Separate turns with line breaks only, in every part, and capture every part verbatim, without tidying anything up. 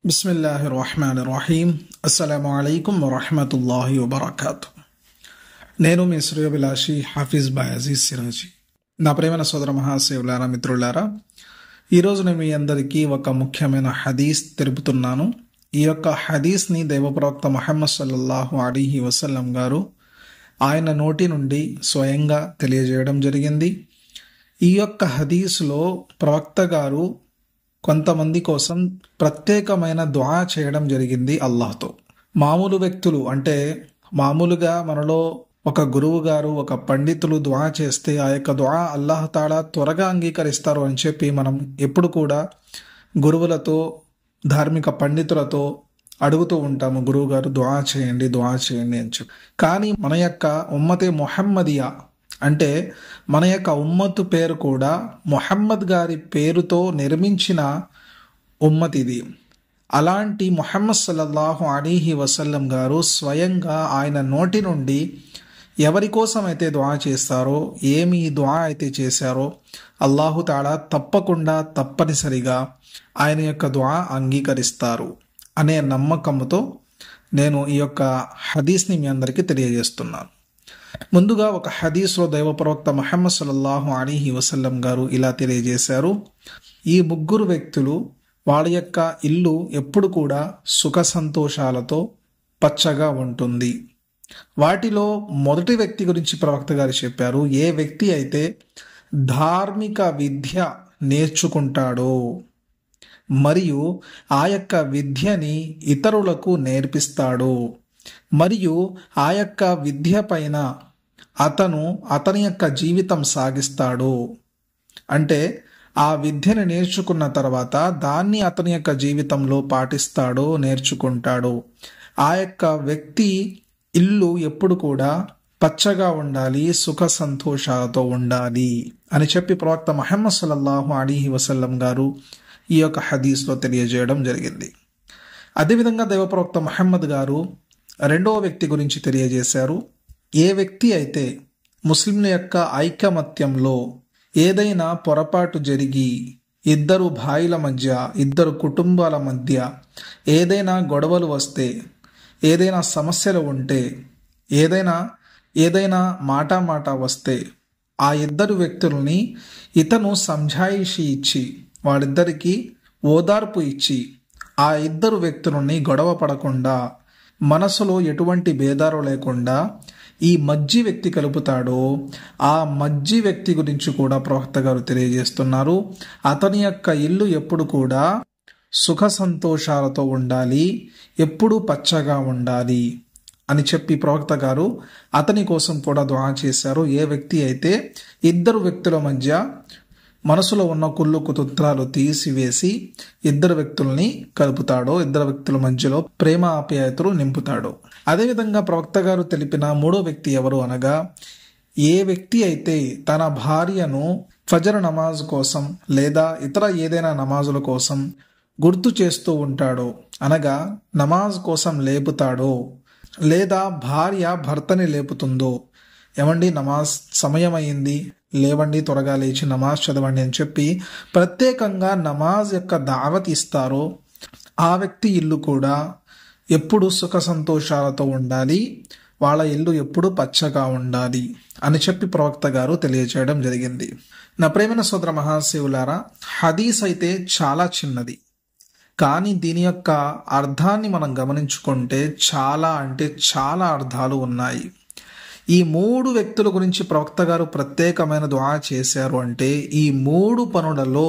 బిస్మిల్లాహిర్ రహ్మానిర్ రహీం. అస్సలాము అలైకుం వరహ్మతుల్లాహి వబరకాతు. నేను మీ శ్రేయోభిలాషి హాఫీజ్ బాయ్ అజీజ్ సిరాజీ. నా ప్రేమైన సోదర మహాశివులారా, మిత్రులారా, ఈరోజు నేను మీ అందరికీ ఒక ముఖ్యమైన హదీస్ తెలుపుతున్నాను. ఈ యొక్క హదీస్ని దైవప్రవక్త ముహమ్మద్ సల్లల్లాహు అలైహి వసల్లం గారు ఆయన నోటి నుండి స్వయంగా తెలియజేయడం జరిగింది. ఈ యొక్క హదీస్లో ప్రవక్త గారు కొంతమంది కోసం ప్రత్యేకమైన దుఆ చేయడం జరిగింది అల్లాహ్తో. మామూలు వ్యక్తులు అంటే మామూలుగా మనలో ఒక గురువు గారు ఒక పండితులు దుఆ చేస్తే ఆ యొక్క దుఆ అల్లాహ్ తాలా త్వరగా అంగీకరిస్తారు అని చెప్పి మనం ఎప్పుడు కూడా గురువులతో ధార్మిక పండితులతో అడుగుతూ ఉంటాము, గురువు గారు దుఆ చేయండి దుఆ చేయండి అని చెప్పి. కానీ మన యొక్క ఉమ్మతే ముహమ్మదియా అంటే మన యొక్క ఉమ్మతు పేరు కూడా ముహమ్మద్ గారి పేరుతో నిర్మించిన ఉమ్మత్ ఇది. అలాంటి ముహమ్మద్ సల్లల్లాహు అలైహి వసల్లం గారు స్వయంగా ఆయన నోటి నుండి ఎవరి కోసం అయితే దుఆ చేస్తారో, ఏమి దుఆ అయితే చేశారో అల్లాహు తాలా తప్పకుండా తప్పనిసరిగా ఆయన యొక్క దుఆ అంగీకరిస్తారు అనే నమ్మకంతో నేను ఈ యొక్క హదీస్ని మీ అందరికీ తెలియజేస్తున్నాను. ముందుగా ఒక హదీస్లో దైవ ప్రవక్త ముహమ్మద్ సల్లల్లాహు అలైహి వసల్లం గారు ఇలా తెలియజేశారు, ఈ ముగ్గురు వ్యక్తులు వాళ్ళ యొక్క ఇల్లు ఎప్పుడు కూడా సుఖ సంతోషాలతో పచ్చగా ఉంటుంది. వాటిలో మొదటి వ్యక్తి గురించి ప్రవక్త గారు చెప్పారు, ఏ వ్యక్తి అయితే ధార్మిక విద్య నేర్చుకుంటాడో మరియు ఆ యొక్క విద్యని ఇతరులకు నేర్పిస్తాడో మరియు ఆ యొక్క విద్య పైన అతను అతని యొక్క జీవితం సాగిస్తాడు. అంటే ఆ విద్యను నేర్చుకున్న తర్వాత దాన్ని అతని యొక్క జీవితంలో పాటిస్తాడో నేర్చుకుంటాడో ఆ యొక్క వ్యక్తి ఇల్లు ఎప్పుడు కూడా పచ్చగా ఉండాలి, సుఖ సంతోషాలతో ఉండాలి అని చెప్పి ప్రవక్త ముహమ్మద్ సల్లల్లాహు అలైహి వసల్లం గారు ఈ యొక్క హదీస్లో తెలియజేయడం జరిగింది. అదేవిధంగా దైవ ప్రవక్త ముహమ్మద్ గారు రెండవ వ్యక్తి గురించి తెలియజేశారు, ఏ వ్యక్తి అయితే ముస్లింల యొక్క ఐకమత్యంలో ఏదైనా పొరపాటు జరిగి ఇద్దరు భాయిల మధ్య ఇద్దరు కుటుంబాల మధ్య ఏదైనా గొడవలు వస్తే, ఏదైనా సమస్యలు ఉంటే, ఏదైనా ఏదైనా మాట మాట వస్తే ఆ ఇద్దరు వ్యక్తుల్ని ఇతను సంజాయిషి ఇచ్చి వాళ్ళిద్దరికీ ఓదార్పు ఇచ్చి ఆ ఇద్దరు వ్యక్తులని గొడవ పడకుండా మనసులో ఎటువంటి భేదాలు లేకుండా ఈ మజ్జి వ్యక్తి కలుపుతాడో ఆ మజ్జి వ్యక్తి గురించి కూడా ప్రవక్త గారు తెలియజేస్తున్నారు, అతని యొక్క ఇల్లు ఎప్పుడు కూడా సుఖ సంతోషాలతో ఉండాలి, ఎప్పుడు పచ్చగా ఉండాలి అని చెప్పి ప్రవక్త గారు అతని కోసం కూడా దుఆ చేశారు. ఏ వ్యక్తి అయితే ఇద్దరు వ్యక్తుల మధ్య మనసులో ఉన్న కుళ్ళు కుతంత్రాలు తీసివేసి ఇద్దరు వ్యక్తుల్ని కలుపుతాడో, ఇద్దరు వ్యక్తుల మధ్యలో ప్రేమ ఆప్యాయతలు నింపుతాడో. అదేవిధంగా ప్రవక్త గారు తెలిపిన మూడో వ్యక్తి ఎవరు అనగా, ఏ వ్యక్తి అయితే తన భార్యను ఫజర్ నమాజ్ కోసం లేదా ఇతర ఏదైనా నమాజుల కోసం గుర్తు చేస్తూ ఉంటాడో, అనగా నమాజ్ కోసం లేపుతాడో, లేదా భార్య భర్తని లేపుతుందో, ఏమండి నమాజ్ సమయం అయింది, లేవండి త్వరగా లేచి నమాజ్ చదవండి అని చెప్పి ప్రత్యేకంగా నమాజ్ యొక్క దావత్ ఇస్తారో ఆ వ్యక్తి ఇల్లు కూడా ఎప్పుడు సుఖ సంతోషాలతో ఉండాలి, వాళ్ళ ఇల్లు ఎప్పుడు పచ్చగా ఉండాలి అని చెప్పి ప్రవక్త గారు తెలియజేయడం జరిగింది. నా ప్రేమైన సోదర మహాశివులారా, హదీస్ అయితే చాలా చిన్నది, కానీ దీని యొక్క అర్థాన్ని మనం గమనించుకుంటే చాలా అంటే చాలా అర్థాలు ఉన్నాయి. ఈ మూడు వ్యక్తుల గురించి ప్రవక్త గారు ప్రత్యేకమైన దుఆ చేశారు అంటే ఈ మూడు పనులలో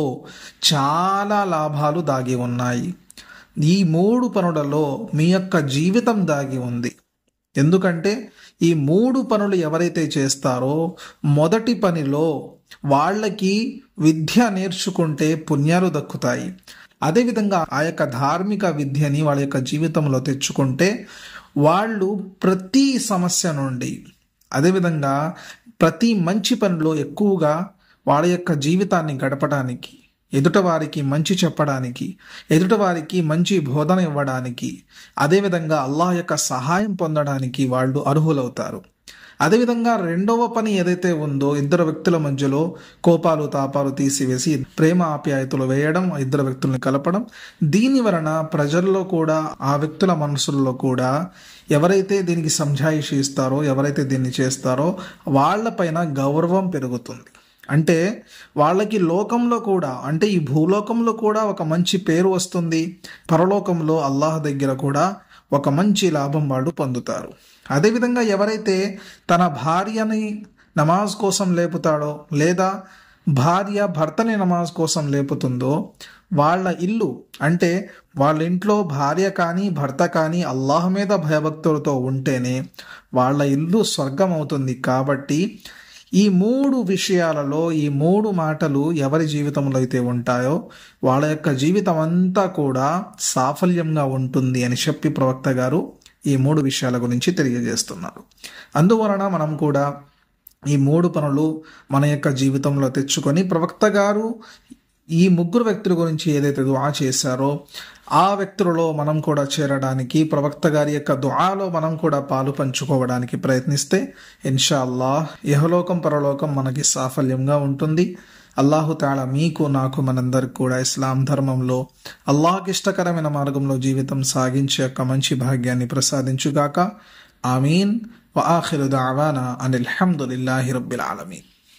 చాలా లాభాలు దాగి ఉన్నాయి. ఈ మూడు పనులలో మీ యొక్క జీవితం దాగి ఉంది. ఎందుకంటే ఈ మూడు పనులు ఎవరైతే చేస్తారో మొదటి పనిలో వాళ్ళకి విద్య నేర్చుకుంటే పుణ్యాలు దక్కుతాయి. అదేవిధంగా ఆ యొక్క ధార్మిక విద్యని వాళ్ళ యొక్క జీవితంలో తెచ్చుకుంటే వాళ్ళు ప్రతి సమస్య నుండి, అదేవిధంగా ప్రతి మంచి పనిలో ఎక్కువగా వాళ్ళ యొక్క జీవితాన్ని గడపడానికి, ఎదుటవారికి మంచి చెప్పడానికి, ఎదుటవారికి మంచి బోధన ఇవ్వడానికి, అదేవిధంగా అల్లాహ్ యొక్క సహాయం పొందడానికి వాళ్ళు అర్హులవుతారు. అదేవిధంగా రెండవ పని ఏదైతే ఉందో ఇద్దరు వ్యక్తుల మధ్యలో కోపాలు తాపాలు తీసివేసి ప్రేమ ఆప్యాయతలు వేయడం, ఇద్దరు వ్యక్తుల్ని కలపడం. దీని వలన ప్రజల్లో కూడా ఆ వ్యక్తుల మనసుల్లో కూడా ఎవరైతే దీనికి సంజాయిషి ఇస్తారో, ఎవరైతే దీన్ని చేస్తారో వాళ్ళపైన గౌరవం పెరుగుతుంది. అంటే వాళ్ళకి లోకంలో కూడా, అంటే ఈ భూలోకంలో కూడా ఒక మంచి పేరు వస్తుంది, పరలోకంలో అల్లాహ్ దగ్గర కూడా ఒక మంచి లాభం వాళ్ళు పొందుతారు. అదేవిధంగా ఎవరైతే తన భార్యని నమాజ్ కోసం లేపుతాడో, లేదా భార్య భర్తని నమాజ్ కోసం లేపుతుందో, వాళ్ళ ఇల్లు, అంటే వాళ్ళ ఇంట్లో భార్య కానీ భర్త కానీ అల్లాహ్ మీద భయభక్తులతో ఉంటేనే వాళ్ళ ఇల్లు స్వర్గం అవుతుంది. కాబట్టి ఈ మూడు విషయాలలో, ఈ మూడు మాటలు ఎవరి జీవితంలో అయితే ఉంటాయో వాళ్ళ యొక్క జీవితం అంతా కూడా సాఫల్యంగా ఉంటుంది అని చెప్పి ప్రవక్త గారు ఈ మూడు విషయాల గురించి తెలియజేస్తున్నారు. అందువలన మనం కూడా ఈ మూడు పనులు మన యొక్క జీవితంలో తెచ్చుకొని, ప్రవక్త గారు ఈ ముగ్గురు వ్యక్తుల గురించి ఏదైతే దుఆ చేశారో ఆ వ్యక్తులలో మనం కూడా చేరడానికి, ప్రవక్త గారి యొక్క దుఆలో మనం కూడా పాలు పంచుకోవడానికి ప్రయత్నిస్తే ఇన్షా అల్లాహ్ ఇహలోకం పరలోకం మనకి సాఫల్యంగా ఉంటుంది. అల్లాహు తాలా మీకు, నాకు, మనందరికి కూడా ఇస్లాం ధర్మంలో అల్లాహ్కి ఇష్టకరమైన మార్గంలో జీవితం సాగించే యొక్క మంచి భాగ్యాన్ని ప్రసాదించుగాక. ఆమీన్. వ ఆఖిరు దఅవానా అనిల్ హమ్దులిల్లాహి రబ్బిల్ ఆలమీన్.